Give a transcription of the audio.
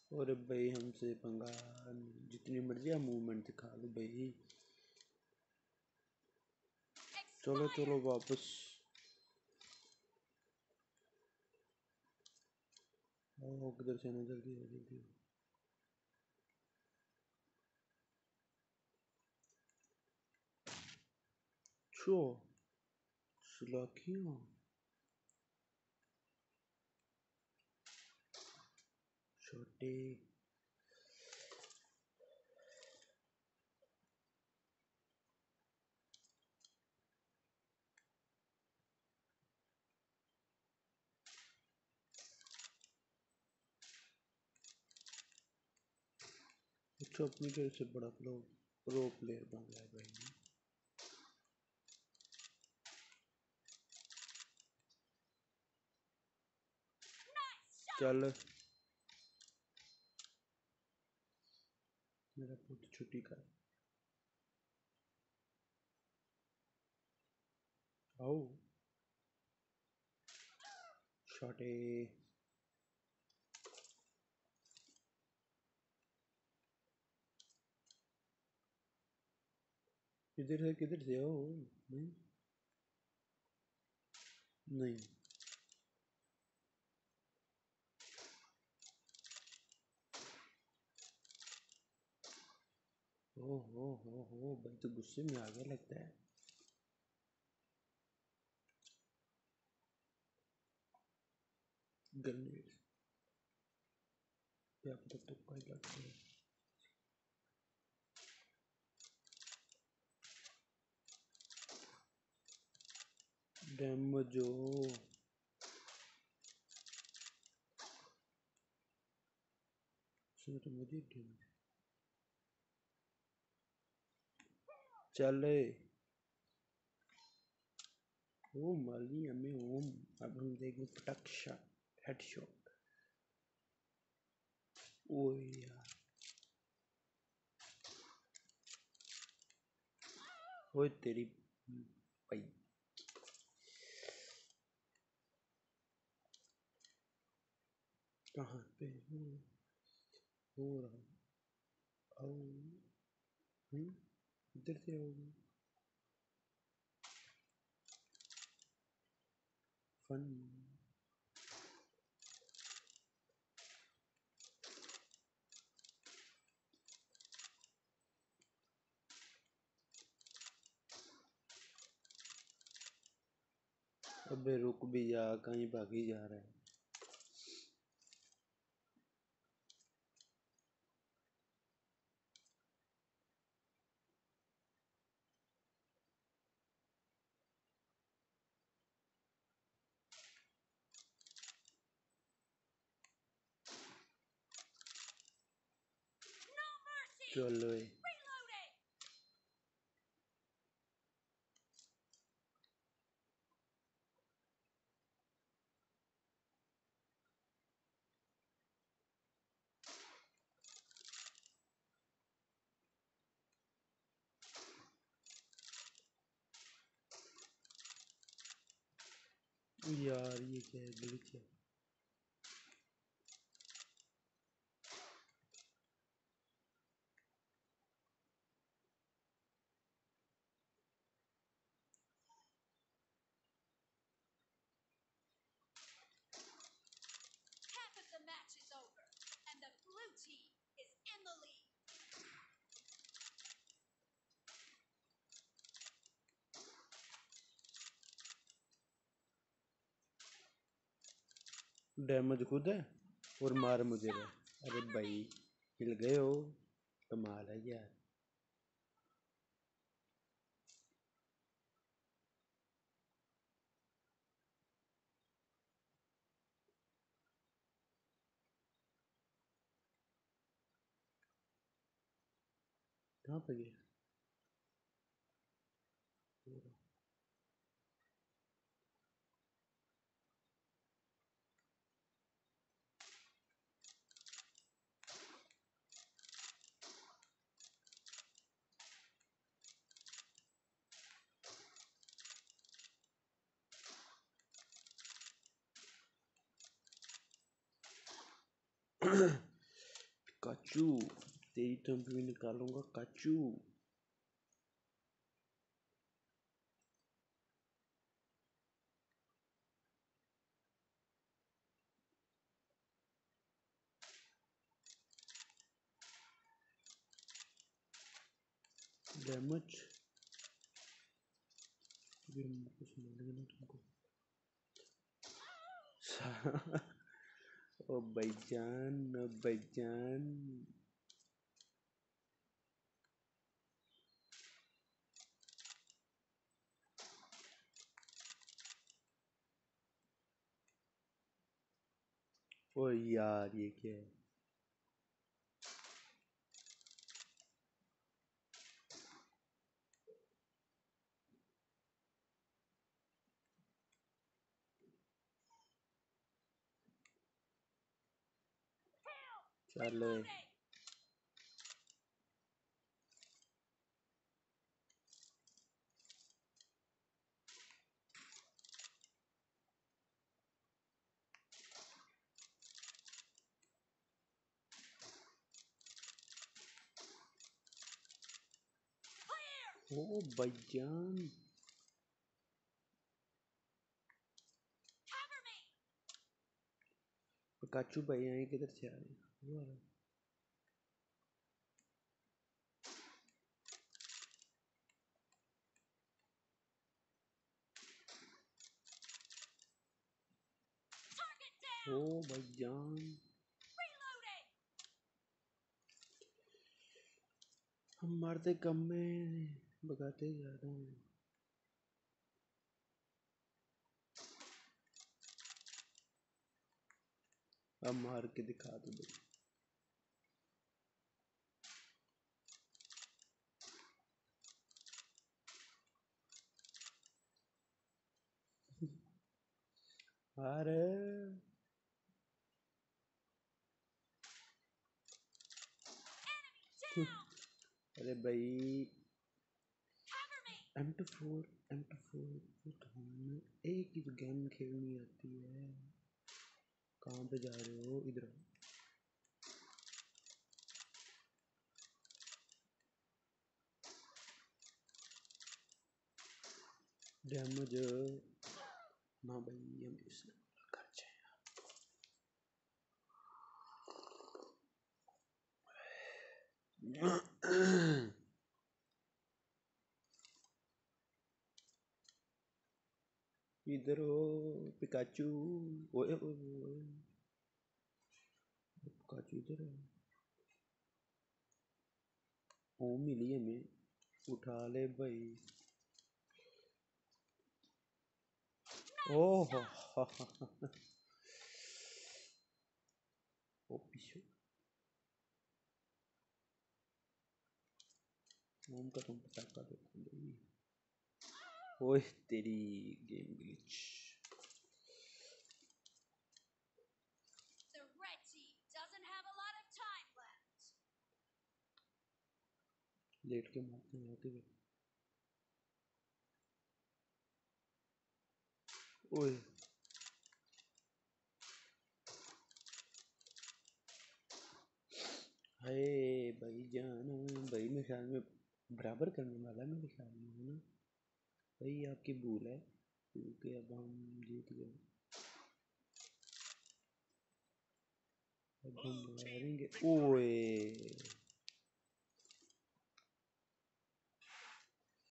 और भाई हमसे पंगा, जितनी मर्जी मूवमेंट दिखा लो भाई। चलो चलो वापस। आओ किधर से ना, जल्दी जल्दी। छो सुलाखियों छोटे। अच्छा अपनी तरह से बड़ा प्रो प्लेयर बन गया भाई। चल मेरा पुत्र छुट्टी कर। आओ छोटे। किधर से आओ। नहीं नहीं। हो भाई तो गुस्से में आ गया लगता है। ग्रेनेड क्या पता तुक्का ही लगता है। डैमेज हो तो मुझे चले। ओ माली हमें ओम। अब हम देखेंगे फटक शॉट हेडशॉट। ओ यार ओए तेरी भाई। कहाँ पे हो रहा। आओ इधर से आओगे फन। अबे रुक भी जा, कहीं भागी जा रहा है। चलो यार ये क्या है, ग्लिच है। डैमेज खुद है और मार मुझे है। अरे भाई हिल गए हो, कमाल है यार। कहाँ पे गया। काचू, तेरी तो भी निकालूंगा काचू। डैमेज कुछ मिलेगा ना तुमको। ओ भाईजान, ओ भाईजान। ओ यार ये क्या है? चलो ओ भाईजान, काचू भाई यहाँ किधर से आ रहे हैं? ओ भाईजान, हम मारते कम में भगाते ज्यादा हैं। अब मार के दिखा दो भाई। अरे अरे भाई, M24 M24 तो हमें एक ही तो गेम खेलनी आती है। कहाँ पे जा रहे हो? इधर डैमेज ना भाई, हम इसने कर जाए। इधर हो पिकाचू। ओए ओए ओए, पिकाचू इधर है। ओ मिली हमें, उठा ले भाई। ओह ओ पीछे ओम का तुम पता कर देते भाई। ओए तेरी गेम ग्लिच। लेट के मारते हैं आते हुए। ओए हाय भाई जान, भाई मेरे ख्याल में बराबर करने वाला है मेरे ख्याल में, है ना भाई? आपकी भूल है क्योंकि अब हम जीत गए। अब हम मारेंगे। ओए